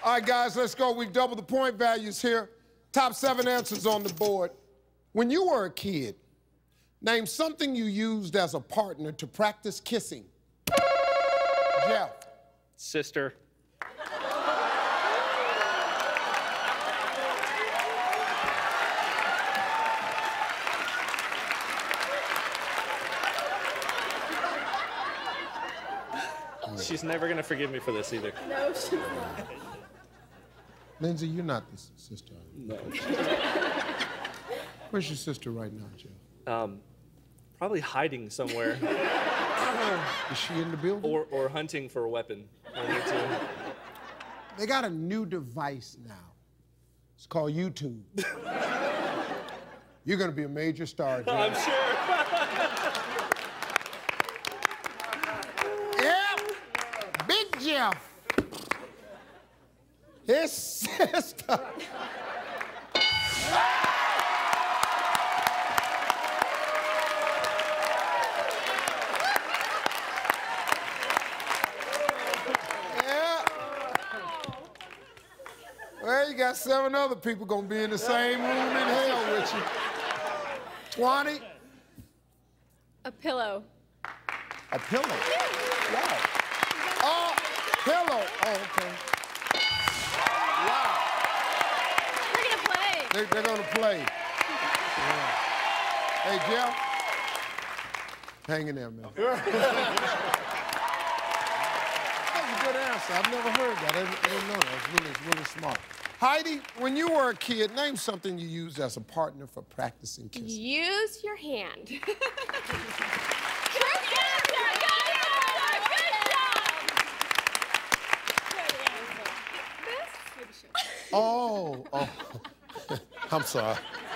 All right, guys, let's go. We've doubled the point values here. Top 7 answers on the board. When you were a kid, name something you used as a partner to practice kissing. Jeff. Sister. She's never gonna forgive me for this either. No, she's not. Lindsay, you're not the sister. No. Where's your sister right now, Jeff? Probably hiding somewhere. Is she in the building? Or hunting for a weapon. One or two. They got a new device now. It's called YouTube. You're gonna be a major star, Jeff. I'm sure. Big Jeff. His sister. Well, you got 7 other people gonna be in the same room in hell with you. 20. A pillow. A pillow? Wow. Oh, pillow. Oh, okay. Wow. We're gonna play. They're gonna play. Yeah. Hey, Jeff. Hang in there, man. That's a good answer. I've never heard that. I didn't know that. It's really smart. Heidi, when you were a kid, name something you used as a partner for practicing kissing. Use your hand. Oh. I'm sorry.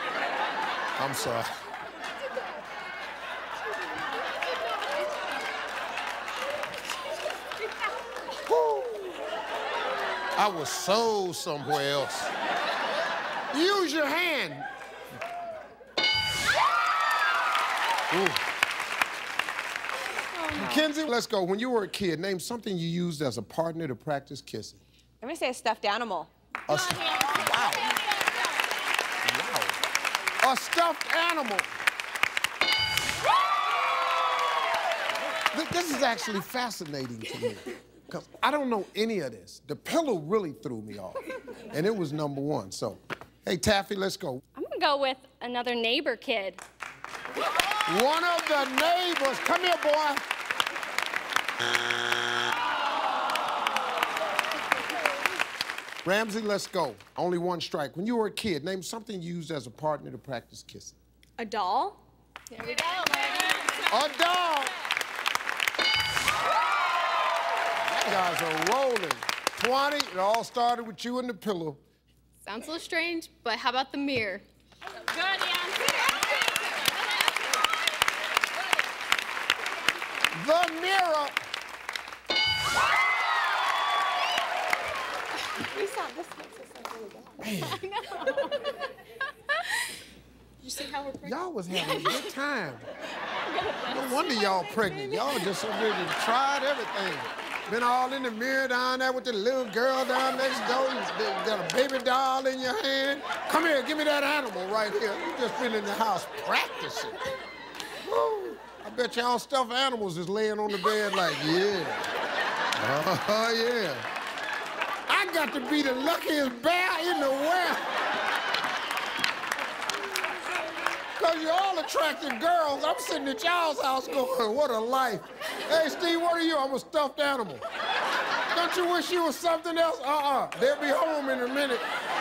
Woo. I was so somewhere else. Use your hand. Ooh. Mackenzie, let's go. When you were a kid, name something you used as a partner to practice kissing. I'm gonna say a stuffed animal. Wow. A stuffed animal. This is actually fascinating to me, because I don't know any of this. The pillow really threw me off, and it was #1. So, hey, Taffy, let's go. I'm gonna go with another neighbor kid. One of the neighbors. Come here, boy. Ramsey, let's go. Only 1 strike. When you were a kid, name something you used as a partner to practice kissing. A doll. There we go. A doll. You guys are rolling. 20, it all started with you and the pillow. Sounds a little strange, but how about the mirror? Good answer. The mirror. We saw this makes us sound really bad. Man, I know. You see how we're pregnant? y'all was having a good time. No wonder y'all pregnant. Y'all just so ready to try everything. Been all in the mirror down there with the little girl down next door. You got a baby doll in your hand. Come here, give me that animal right here. You just been in the house practicing. Woo. I bet y'all stuffed animals is laying on the bed like, yeah. Oh, yeah. I got to be the luckiest bear in the world. Because you're all attractive girls. I'm sitting at y'all's house going, what a life. Hey, Steve, what are you? I'm a stuffed animal. Don't you wish you was something else? They'll be home in a minute.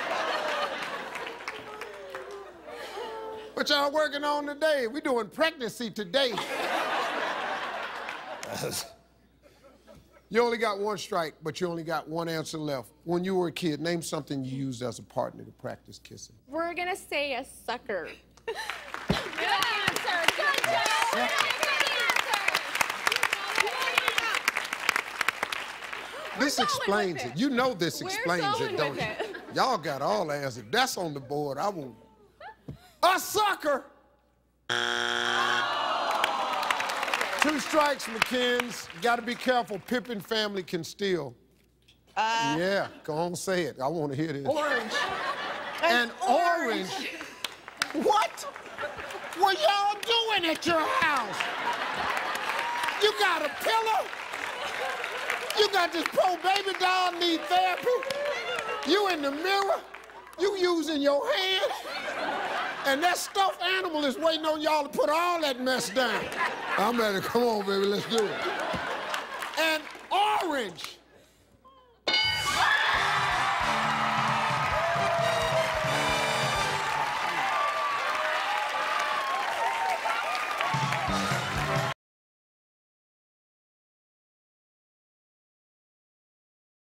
What y'all working on today? We doing pregnancy today. You only got 1 strike, but you only got 1 answer left. When you were a kid, name something you used as a partner to practice kissing. We're gonna say a sucker. Good answer. Good job. Good answer. This explains it. You know this explains it, don't you? It. Y'all got all the answers. That's on the board. I won't. A sucker. 2 strikes, McKins. You gotta be careful. Pippin family can steal. Yeah, go on, say it. I want to hear this. Orange. An orange. What were y'all doing at your house? You got a pillow? You got this poor baby doll need therapy? You in the mirror? You using your hand? And that stuffed animal is waiting on y'all to put all that mess down. I'm ready. Come on, baby, let's do it. An orange.